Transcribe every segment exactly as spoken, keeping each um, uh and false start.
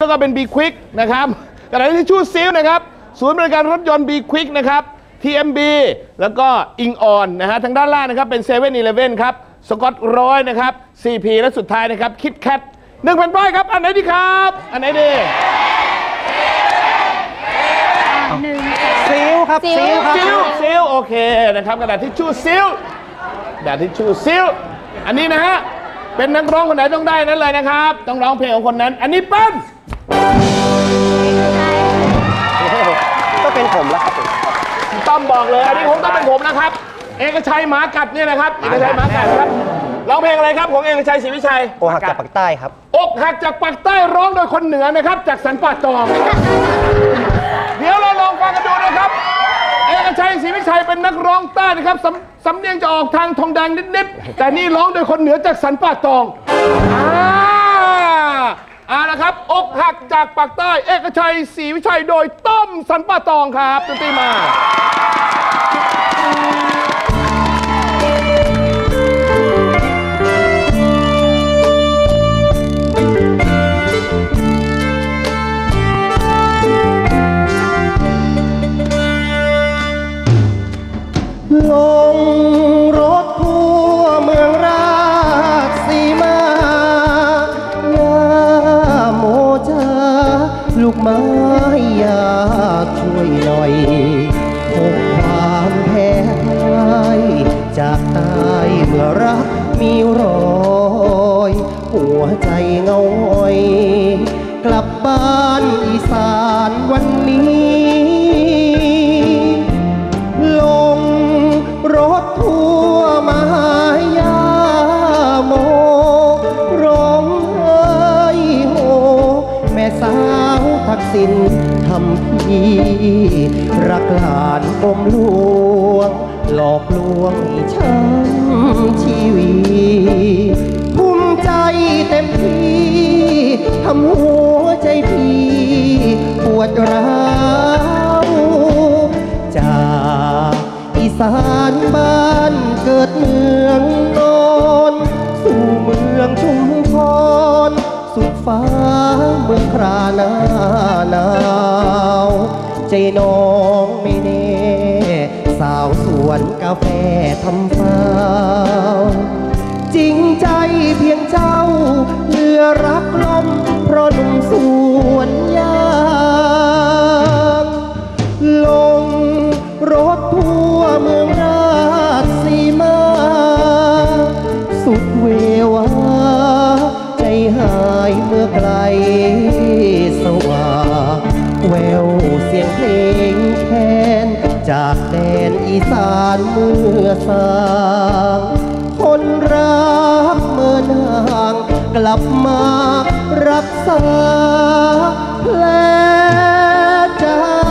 แล้วก็เป็น บี ควิก นะครับกระดาษทิชชู่ซิลนะครับศูนย์บริการรถยนต์ บี ควิก นะครับ ที เอ็ม บี แล้วก็อิงออนนะฮะทางด้านล่างนะครับเป็น เซเว่น อีเลฟเว่น ครับสกอตร้อยนะครับ ซี พี และสุดท้ายนะครับคิดแคทหนึ่งแผ่นป้ายครับอันไหนดีครับอันไหนดีซิลครับซิลครับซิลซิลโอเคนะครับกระดาษทิชชู่ซิลกระดาษทิชชู่ซิลอันนี้นะฮะเป็นนักร้องคนไหนต้องได้นั้นเลยนะครับต้องร้องเพลงของคนนั้นอันนี้เป็นก็เป็นผมแล้วครับต้อมบอกเลยอันนี้ผมต้องเป็นผมนะครับเอกชัยหมากัดเนี่ยนะครับเอกชัยหมากัดครับร้องเพลงอะไรครับของเอกชัยศรีวิชัยอกหักจากปากใต้ครับอกหักจากปากใต้ร้องโดยคนเหนือนะครับจากสันป่าตองเดี๋ยวเราลองฟังกันดูนะครับเอกชัยศรีวิชัยเป็นนักร้องใต้นะครับสำสำเนียงจะออกทางทองแดงนิดๆแต่นี่ร้องโดยคนเหนือจากสันป่าตองอ่าอ่านะครับอกหักจากปากใต้เอกชัยศรีวิชัยโดยต้อมสันป่าตองครับดนตรีมาลงรถทั่วเมืองราชสีมาหน้าโมจ้าลูกไม้อยากช่วยหน่อยพบความแพ้พ่ายจากตายเมื่อรักมีรอยหัวใจเงาหงอยกลับบ้านอีสานวันนี้ลงรถทั่วมาหายาโมร้องไห้โฮแม่สาวทักษิณทำพี่รักหลานกลมลวงหลอกลวงให้ช้ำชีวิตภูมิใจเต็มที่ทำหัวใจพี่ปวดร้าวจากอีสานบ้านเกิดเมืองนอนสู่เมืองชุมพรสุดฟ้าเมืองคราหน้าหนาวใจน้องไม่แน่สาวสวนกาแฟทำฟาวจริงใจเพียงเจ้าเหลือรักลมเพราะหนุ่มสวนยางลงรถทั่วเมืองราชสีมาสุดเววาใจหายเมื่อไกลสว่างแววเสียงเพลงแคนจากแดนอีสานเมื่อสางคนรักเมื่อนางกลับมารักษาแผลใจ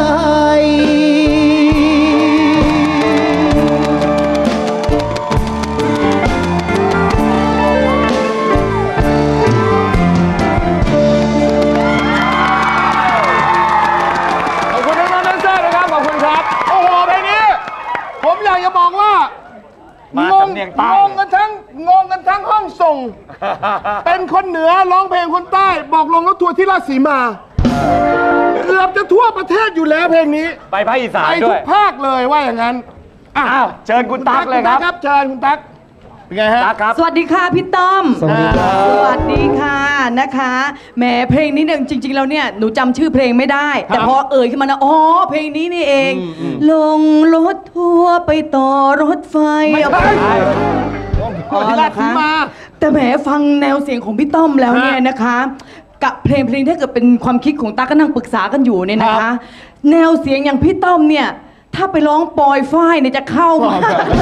อยากจะบอกว่างงงงกันทั้งงงกันทั้งห้องส่งเป็นคนเหนือร้องเพลงคนใต้บอกลงรถทัวร์ที่ราชสีมาเกือบจะทั่วประเทศอยู่แล้วเพลงนี้ไปภาคอีสานด้วยไปทุกภาคเลยว่าอย่างนั้นอ้าวเชิญคุณตั๊กเลยครับเชิญคุณตั๊กเป็นไงฮะครับสวัสดีค่ะพี่ต้อมสวัสดีครับสวัสดีค่ะนะคะแหมเพลงนี้เนี่ยจริงๆแล้วเนี่ยหนูจำชื่อเพลงไม่ได้แต่พอเอ่ยขึ้นมานะอ๋อเพลงนี้นี่เองลงรถทัวร์ไปต่อรถไฟไม่ใช่ที่ราชสีมาแต่แหมฟังแนวเสียงของพี่ต้อมแล้วเนี่ยนะคะกับเพลงเพลงถ้าเกิดเป็นความคิดของตั๊กก็นั่งปรึกษากันอยู่เนี่ยนะคะแนวเสียงอย่างพี่ต้อมเนี่ยถ้าไปร้องปอยฝ้ายเนี่ยจะเข้ามา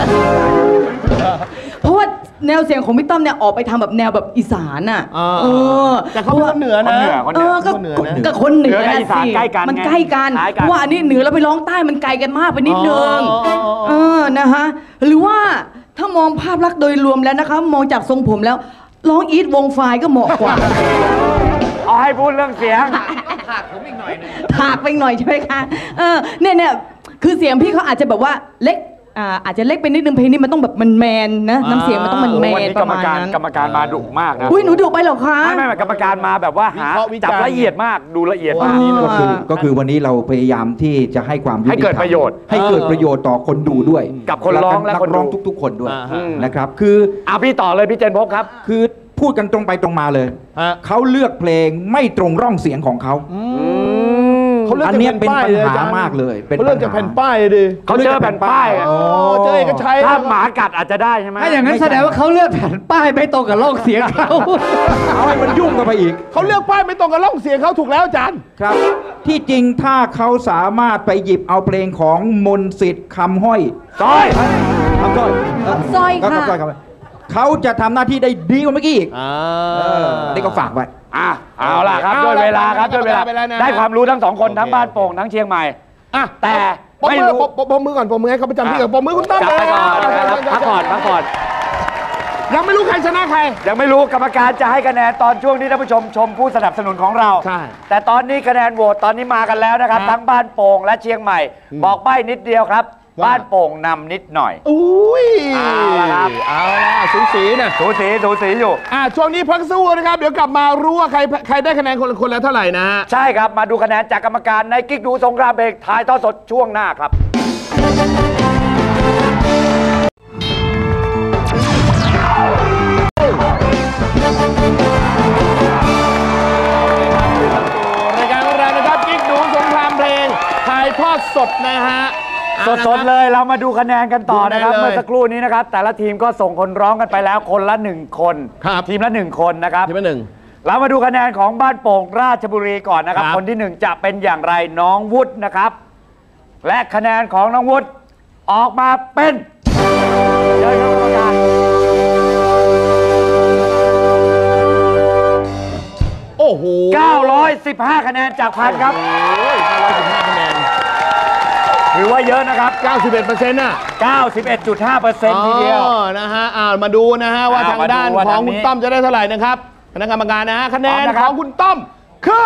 เพราะว่าแนวเสียงของพี่ต้อมเนี่ยออกไปทำแบบแนวแบบอีสานอ่ะเออแต่เขาเป็นคนเหนือนะเออก็กับคนเหนือนะสิมันใกล้กันเพราะว่าอันนี้เหนือแล้วไปร้องใต้มันไกลกันมากไปนิดนึงเออนะคะหรือว่าถ้ามองภาพลักษณ์โดยรวมแล้วนะคะมองจากทรงผมแล้วร้องอีทวงไฟก็เหมาะกว่าเอาให้พูดเรื่องเสียงถากผมอีกหน่อยนึงถากไปหน่อยใช่ไหมคะเออเนี่ยเนี่ยคือเสียงพี่เขาอาจจะแบบว่าเล็กอ่าอาจจะเล็กไปนิดนึงเพลงนี้มันต้องแบบมันแมนนะน้ำเสียงมันต้องมันแมวันนนี้ปกรระรมมาณการนั้นกรรมการมาดุมากนะอุ้ยหนูดุไปเหรอคะไม่ไม่ไม่กรรมการมาแบบว่าหาวิเคราะห์วิจารณ์จับละเอียดมากดูละเอียดมากอ๋อก็คือก็คือวันนี้เราพยายามที่จะให้ความยุติธรรมให้เกิดประโยชน์ให้เกิดประโยชน์ต่อคนดูด้วยกับคนร้องและนักคนดูร้องทุกๆ คนด้วยอ่าฮะนะครับ คืออ่ะพี่ต่อเลยพี่เจนพบครับคือพูดกันตรงไปตรงมาเลยฮะเขาเลือกเพลงไม่ตรงร่องเสียงของเขาเขาเลือกอันจากเนี้ยแผ่นป้ายเป็นปัญหาอจรย์มากเลยเป็นเขาเลือกจากปัญหาแผ่นป้ายดิเขาเจอแผ่นป้ายอะโอ้เจอเอกชัยถ้าหมากัดอาจจะได้ใช่ไหมถ้าอย่างนั้นแสดงว่าเขาเลือกแผ่นป้ายไม่ตรงกับร่องเสียงเขาเอาให้มันยุ่งกันไปอีกเขาเลือกป้ายไม่ตรงกับร่องเสียงเขาถูกแล้วอาจารย์ครับ ที่จริงถ้าเขาสามารถไปหยิบเอาเพลงของมนต์สิทธิ์คำห้อยซอยคำสร้อยสร้อยคำค่ะสร้อยครับเขาจะทำหน้าที่ได้ดีกว่าเมื่อกี้อีกอ่าเออนี่ก็ฝากไว้อ่ะเอาล่ะครับเอาด้วยล่ะเวลาครับเอาด้วยเวลาเวลานะได้ความรู้ทั้งสองคนโอเคทั้งบ้านโป่งทั้งเชียงใหม่อ่ะแต่ปมไม่มือรู้ปมปมมือก่อนปมมือให้เขาประจำที่ก่อนปมมือคุณตั้มกลับไปก่อนเลยนะครับพักก่อนพักก่อนยังไม่รู้ใครชนะใครยังไม่รู้กรรมการจะให้คะแนนตอนช่วงที่ท่านผู้ชมชมผู้สนับสนุนของเราใช่แต่ตอนนี้คะแนนโหวตตอนนี้มากันแล้วนะครับครับทั้งบ้านโป่งและเชียงใหม่ บอกใบ้นิดเดียวครับว่าบ้านโป่งนำนิดหน่อยอุ้ยเอาละครับเอาละสูสีนะสูสีสูสีอยู่อ่ะช่วงนี้พักสู้นะครับ เดี๋ยวกลับมารู้ว่าใครใครได้คะแนนคนละคนละเท่าไหร่นะฮะใช่ครับ มาดูคะแนนจากกรรมการในกิ๊กดูสงครามเพลงถ่ายทอดสดช่วงหน้าครับรายการของเรานะครับกิ๊กดูสงครามเพลงถ่ายทอดสดนะฮะสดๆเลยเรามาดูคะแนนกันต่อนะครับดูได้เลยเมื่อสักครู่นี้นะครับ แต่ละทีมก็ส่งคนร้องกันไปแล้วคนละหนึ่งคนครับทีมละหนึ่งคนนะครับทีมละหนึ่งเรามาดูคะแนนของบ้านโป่งราชบุรีก่อนนะครับครับคนที่หนึ่งจะเป็นอย่างไรน้องวุฒินะครับ และคะแนนของน้องวุฒิออกมาเป็นเชิญครับกรรมการโอ้โหเก้าร้อยสิบห้าคะแนนจากพันครับโอ้ยเก้าร้อยสิบห้าคะแนนถือว่าเยอะนะครับเก้าสิบเอ็ดเปอร์เซ็นต์น่ะเก้าสิบเอ็ดจุดห้าเปอร์เซ็นต์ ทีเดียวอ๋อนะฮะอ่ามาดูนะฮะว่าอ่าทางด้านมาดูว่าของทางนี้คุณต้อมจะได้เท่าไหร่นะครับคณะกรรมการนะฮะคะแนนพร้อมนะคขรับองคุณต้อมคือ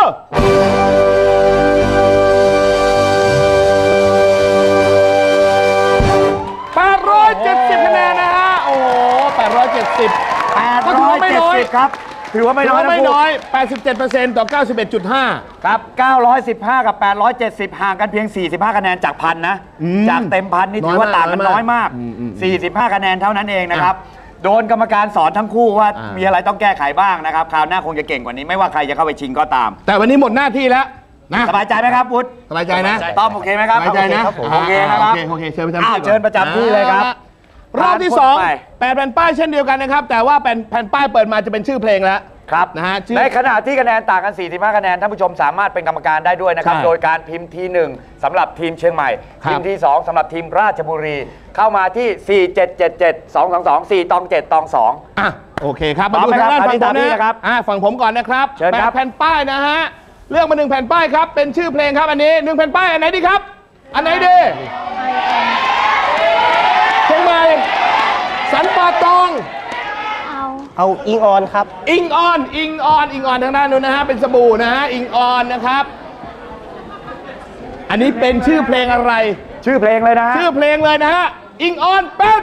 แปดร้อยเจ็ดสิบคะแนนนะฮะโอ้โหแปดร้อยเจ็ดสิบแปดก็ถือร้อว่าย ไม่เจ็ดน้อยสิบครับ ถือว่าไม่น้อยถืว่าไม่ทั้งคู่น้อย แปดสิบเจ็ดเปอร์เซ็นต์ ต่อ เก้าสิบเอ็ดจุดห้าครับ เก้าร้อยสิบห้า กับ แปดร้อยเจ็ดสิบ ห่างกันเพียง สี่สิบห้า คะแนนจากพันนะอืมจากเต็มพันนี่ถือว่าน้อยมากต่างกันน้น้ออย ยมามาก กอืมอืมสี่สิบห้า คะแนนเท่านั้นเองนะครับ โดนกรรมการสอนทั้งคู่ว่าอ่ามีมีอะไรต้องแก้ไขบ้างนะครับ คราวหน้าคงจะเก่งกว่านี้ ไม่ว่าใครจะเข้าไปชิงก็ตามแต่วันนี้หมดหน้าที่แล้วนะสบายใจไหมครับวุฒิสบายใจนะต้อมโอเคไหมครับสบายใจนะโอเคนะครับโอเคโอเคเชิญประจำอ้าวที่ก่อนเชิญประจำที่เลยครับรอบที่ผ่านพ้นสองไปแปดแผ่นป้ายเช่นเดียวกันนะครับ แต่ว่าแผ่นแผ่นป้ายเปิดมาจะเป็นชื่อเพลงแล้วครับนะฮะชื่อในขณะที่คะแนนต่างกัน สี่สิบห้า คะแนน ท่านผู้ชมสามารถเป็นกรรมการได้ด้วยนะครับใช่โดยการพิมพ์ทีหนึ่งสำหรับทีมเชียงใหม่ครับทีมที่สองสำหรับทีมราชบุรี เข้ามาที่ สี่ เจ็ด เจ็ด เจ็ด สอง สอง สอง สี่ ตอง เจ็ด ตอง สองอ่ะโอเคครับพร้มาอมดูไหมทางด้านครับฝั่งผมตามนี้นะนะครับอ่ะฝั่งผมก่อนนะครับเชิญครับแปดแผ่นป้ายนะฮะเลือกมาหนึ่งแผ่นป้ายครับเป็นชื่อเพลงครับอันนี้หนึ่งแผ่นป้ายอันไหนดีครับ อันไหนดีเชียงใหม่สันป่าตองเอาอิงออนครับอิงออน อิงออน อิงออนทางด้านนู้นนะฮะ เป็นสบู่นะฮะ อิงออนนะครับ อันนี้เป็นชื่อเพลงอะไรชื่อเพลงเลยนะฮะชื่อเพลงเลยนะฮะ อิงออนเป็น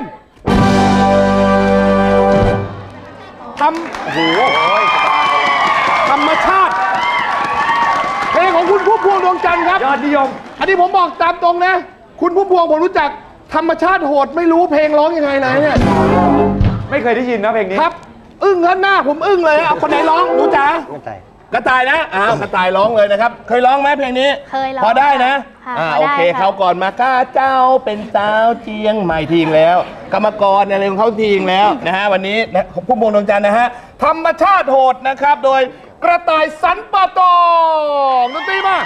ทำโอ้โหธรรมชาติ เพลงของคุณพุ่มพวงดวงจันทร์ครับยอดนิยมอันนี้ผมบอกตามตรงนะ คุณพุ่มพวงผมรู้จัก ธรรมชาติโหดไม่รู้เพลงร้องยังไงเลยเนี่ยไม่เคยได้ยินนะเพลงนี้ครับ อึ้งข้างหน้าผมอึ้งเลยเอาคนไหนร้องรู้จ๋าไม่ใจกระต่ายนะ อ้าว กระต่ายร้องเลยนะครับ เคยร้องไหมเพลงนี้เคยร้องพอได้นะค่ะอ่าพอโอได้เคค่ะเขาก่อนมาข้าเจ้าเป็นสาวเจียงใหม่ทีงแล้ว กรรมกรอะไรของเขาทีงแล้วนะฮะ วันนี้นะพุ่มพวงดวงจันทร์นะฮะ ธรรมชาติโหดนะครับ โดยกระต่ายสันป่าตองดนตรีมา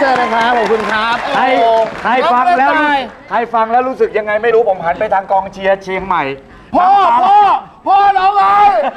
ชิญนะครับขอบคุณครับใครโอ้ใครฟังแล้วน้อเกรซตายใครฟังแล้วรู้สึกยังไงไม่รู้ผมหันไปทางกองเชียร์เชียงใหม่พ่อพ่อพ่อร้องไห้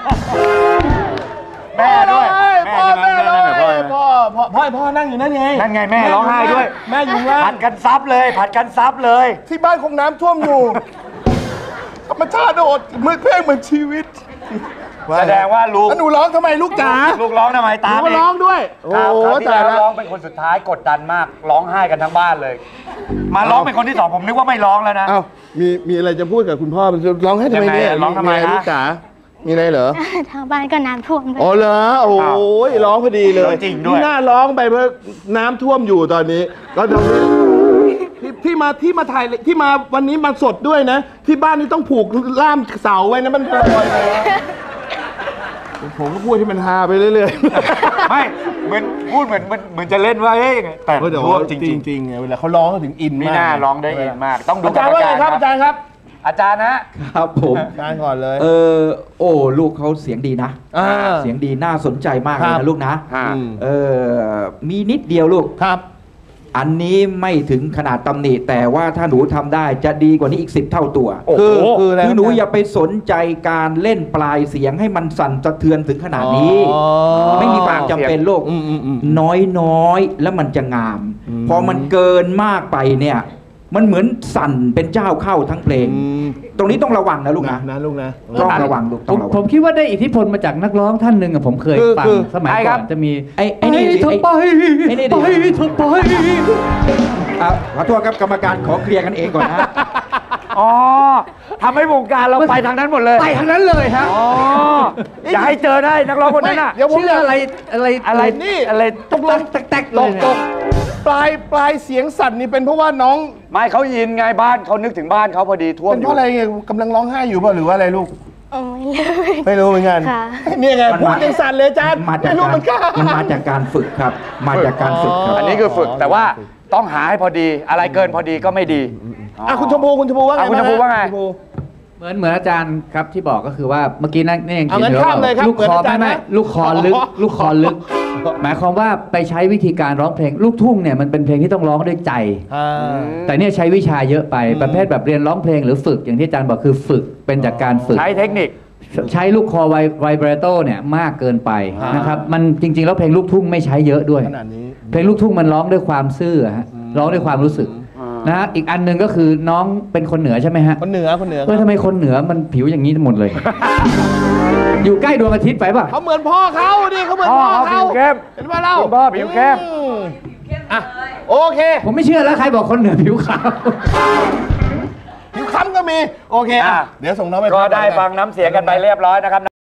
แม่ด้วยพ่อแม่แม่ใช่ไหมร้องแม่ไห้แม่พ่อพ่อพ่อพ่อนั่งอยู่นั่นไงนั่นไงแม่ร้องไห้ด้วยแม่อยู่ข้างล่าผังดกันซับเลยผัดกันซับเลยที่บ้านคงน้ำท่วมอยู่ธรรมชาติโอดมือเพลงเหมือนชีวิตแสดงว่าลูกแล้วหนูร้องทำไมลูกจ๋าลูกร้องทำไมหตานูมก็เองร้องด้วย โอ้คราวโหคราวที่ตายแล้วแล้วร้องเป็นคนสุดท้ายกดดันมากร้องไห้กันทั้งบ้านเลย มาร้องเป็นคนที่สองผมนึกว่าไม่ร้องแล้วนะเอ้ามีมีอะไรจะพูดกับคุณพ่อร้องให้ทำไมเนี่ยยังไงร้องทำไมะรฮะลูกจ๋ามีอะไรเหรอทางบ้านก็น้ำท่วมด้วยอ๋อเหรอโอ้ยร้องพอดีเลยจริงด้วยนี่น่าร้องไปเพราะน้ำท่วมอยู่ตอนนี้ ก็ตอนนี้ที่ที่มาที่มาถ่ายที่มาวันนี้มาสดด้วยนะ ที่บ้านนี่ต้องผูกล่ามเสาไว้นะมันลอยเลยนะผมก็พูดที่มันฮาไปเรื่อยๆไม่เหมือนพูดเหมือนเหมือนเหมือนจะเล่นว่าเฮ้ยยังไงแต่เออแต่ท่วว่ามจจริริงงจริงๆไงเวลาเขาร้องเขาถึงอินๆมากนี่น่าร้องได้อินมาก ต้องดูอาจารย์ว่าไงครับอาจารย์ครับอาจารย์นะครับผมอาจารย์ก่อนเลยเออโอ้ลูกเขาเสียงดีนะอ่าเสียงดีน่าสนใจมากเลยครันะบลูกนะอ่าอืมเออมีนิดเดียวลูกครับอันนี้ไม่ถึงขนาดตำหนิแต่ว่าถ้าหนูทำได้จะดีกว่านี้อีกสิบเท่าตัวโอ้โหคือคืออะไรคือหนูรับอย่าไปสนใจการเล่นปลายเสียงให้มันสั่นสะเทือนถึงขนาดนี้อ๋อไม่มีความจำเป็นลูกอืมอืมอืมน้อยน้อยๆแล้วมันจะงามอืมพอมันเกินมากไปเนี่ย มันเหมือนสั่นเป็นเจ้าเข้าทั้งเพลงอืมตรงนี้ต้องระวังนะลูกนะนะลูกนะต้องระวังลูกผต้องมระวัผงมคิดว่าได้อิทธิพลมาจากนักร้องท่านหนึ่งอะผมเคยคือฟังคือสมัยใครคก่รัอบ นจะมีไอ้ไอ้นี่ดิเธอไอ้ไปไอ้นี่ดิไปเธอไปอ่ะขอโทษครับกรรมการขอเคลียร์กันเองก่อนนะอ๋อทำให้วงการเราไปทางนั้นหมดเลยไปทางนั้นเลยฮะอ๋ออย่าให้เจอได้นักร้องคนนั้นน่ะเดี๋ยวผมชื่ออะไรอะไรอะไรนี่อะไรตกลงแตกๆเลตยกเนี่ยตกปลายปลายเสียงสั่นนี่เป็นเพราะว่าน้องไม่เขายินไงบ้านเขานึกถึงบ้านเขาพอดีท่วมเป็นอเพยู่ราะอะไรไงกำลังร้องไห้อยู่เปล่ะหรือว่าอะไรลูกเออไม่เลยไม่รู้เหมือนกันค่ะนี่ไงมันพูดมายังสั่นเลยอาจารย์มาจากไม่รู้การเหมือนกันมันมาจากการฝึกครับ มาจากการฝึกครับอันนี้คือฝึกแต่ว่าต้องหาให้พอดีอะไรเกินพอดีก็ไม่ดีอ่ะคุณชมพูคุณชมพูว่าไงอ่ะคุณชมพูว่าไงคุณชมพูเหมือนเหมือนอาจารย์ครับที่บอกก็คือว่าเมื่อกี้นั่นนี่ยังเอาคิดงั้นอยู่ข้ามเลยครับลูกเหมือนคออาจารย์ไม่ไม่นะลูกคอลึกอ๋อลูกคอลึก หมายความว่าไปใช้วิธีการร้องเพลงลูกทุ่งเนี่ยมันเป็นเพลงที่ต้องร้องด้วยใจอ่าแต่เนี่ยใช้วิชาเยอะไปประเภทแบบเรียนร้องเพลงหรือฝึกอย่างที่อาจารย์บอกคือฝึกเป็นจากการฝึกใช้เทคนิคใช้ลูกคอไวไวเบรโตเนี่ยมากเกินไปนะครับมันจริง ๆ แล้วเพลงลูกทุ่งไม่ใช้เยอะด้วยขนาดนี้เพลงลูกทุ่งมันร้องด้วยความซื่อฮะร้องด้วยความรู้สึกนะฮะอีกอันหนึ่งก็คือน้องเป็นคนเหนือใช่ไหมฮะคนเหนือคนเหนือเออทำไมคนเหนือมันผิวอย่างนี้หมดเลย อยู่ใกล้ดวงอาทิตย์ไปป่ะเขาเหมือนพ่อเขาดิเขาเหมือนพ่อพ่อเขาเขาผิวเข้มเห็นป่ะเล่าคุณพ่อผิวเข้มอืมอ่ะโอเคผมไม่เชื่อแล้วใครบอกคนเหนือผิวขาวผิวค้ำก็มี โอเคอ่ะอ่ะเดี๋ยวส่งน้องไปก็พักได้ก่อนฟังน้ำเสียงกันไปเรียบร้อยนะครับ